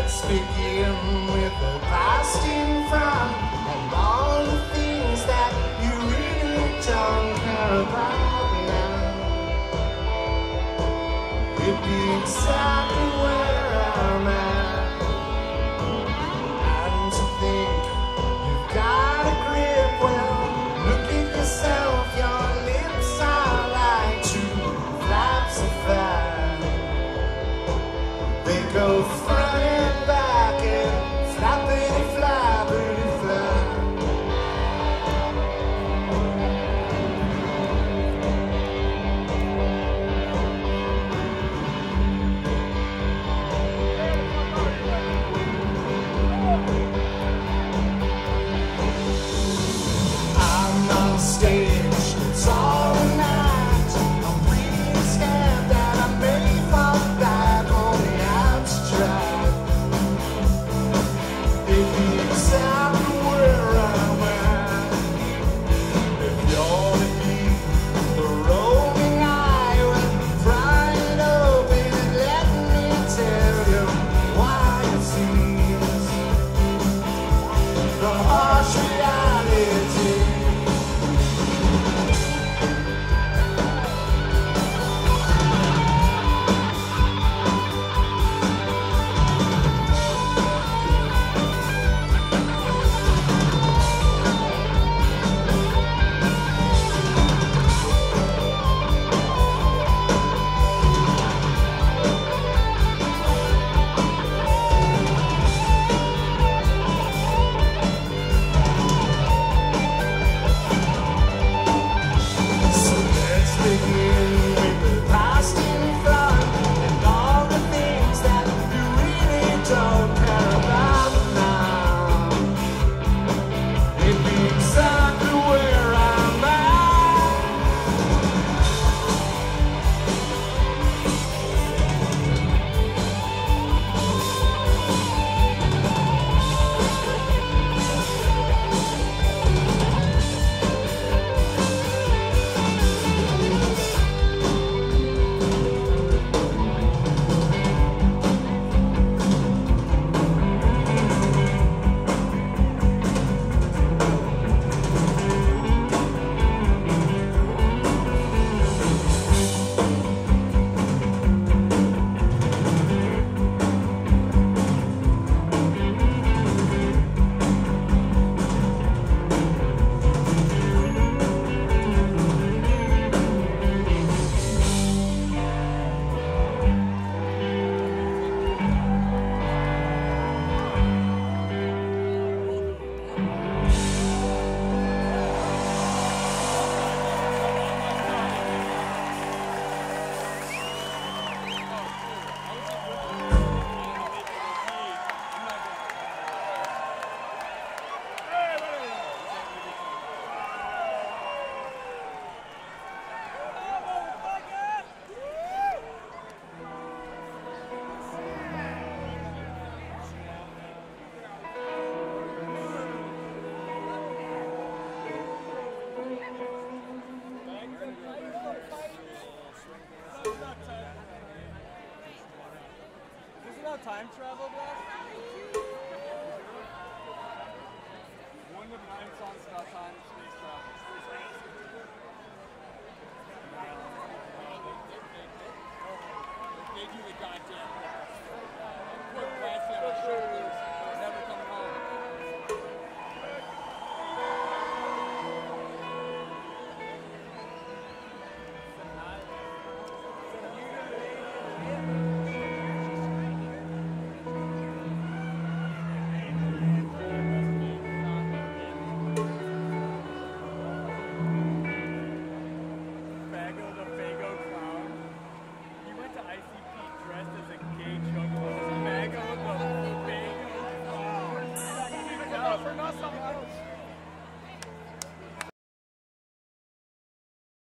let's begin with the past in front and all the things that you really don't care about now. It'd be exactly where I'm at. And to think you've got a grip, well, look at yourself, your lips are like two flaps of fat. They go front and back and flappity flappity flap. I'm on stage, it's all an act. I'm really scared that I may fall back on the abstract. It'd be exactly where I'm at. If you're to keep the rolling eye, well, pry it open and let me tell you why it seems the harsh reality. So let's begin with the past in front and all the things that you really don't care about now. It'd be exactly where I'm at. Is it all time travel, Blast? One of 9 songs about time and space travel. They do the goddamn